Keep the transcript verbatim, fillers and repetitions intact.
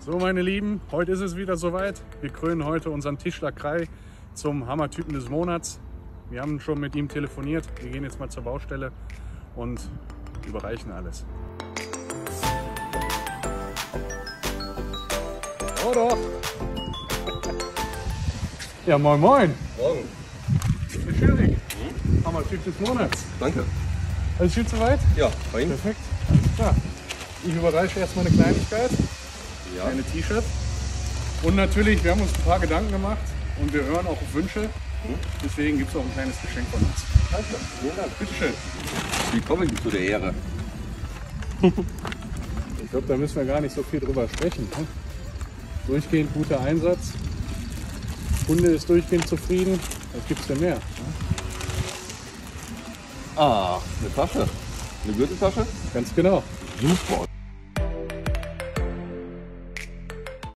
So meine Lieben, heute ist es wieder soweit. Wir krönen heute unseren Tischler Kai zum Hammertypen des Monats. Wir haben schon mit ihm telefoniert. Wir gehen jetzt mal zur Baustelle und überreichen alles. Oh doch! Ja, moin moin! Morgen. Herr Schilling, hm? Hammertyp des Monats. Danke. Alles gut soweit? Ja, bei Ihnen? Perfekt. Alles klar. Ich überreiche erstmal eine Kleinigkeit. Ja. Eine T-Shirt. Und natürlich, wir haben uns ein paar Gedanken gemacht und wir hören auch auf Wünsche. Hm? Deswegen gibt es auch ein kleines Geschenk von uns. Danke. Vielen Dank. Bitteschön. Willkommen zu der Ehre. Ich glaube, da müssen wir gar nicht so viel drüber sprechen. Ne? Durchgehend guter Einsatz. Kunde ist durchgehend zufrieden. Was gibt es denn mehr? Ne? Ah, eine Tasche. Eine Gürteltasche? Ganz genau. Super.